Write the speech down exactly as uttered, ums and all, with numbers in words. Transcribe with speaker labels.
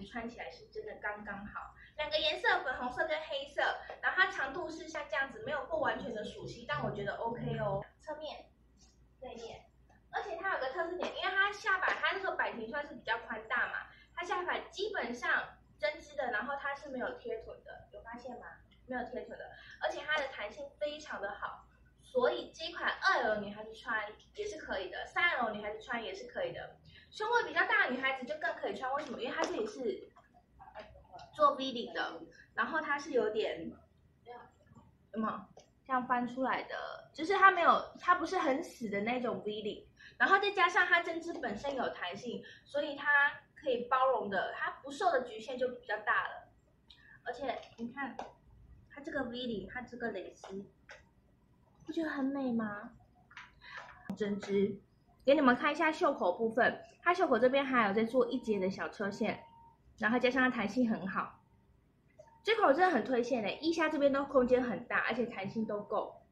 Speaker 1: 穿起来是真的刚刚好。两个颜色，粉红色跟黑色，然后它长度是像这样子，没有过完全的属性，但我觉得 OK 哦。侧面、内面，而且它有个特色点，因为它下摆，它那个摆裙算是比较宽大嘛，它下摆基本上针织的，然后它是没有贴臀的，有发现吗？没有贴臀的，而且它的弹性非常的好。所以这一款二 L 女孩子穿也是可以的，三 L 女孩子穿也是可以的。胸围比较大的女孩子就更可以穿，为什么？因为它这里是做 V 领的，然后它是有点，有没有这样翻出来的？就是它没有，它不是很死的那种 V 领，然后再加上它针织本身有弹性，所以它可以包容的，它不受的局限就比较大了。而且你看，它这个 V 领，它这个蕾丝。不觉得很美吗？针织，给你们看一下袖口部分，它袖口这边还有在做一节的小车线，然后加上它弹性很好，这口真的很推荐的，腋下这边都空间很大，而且弹性都够。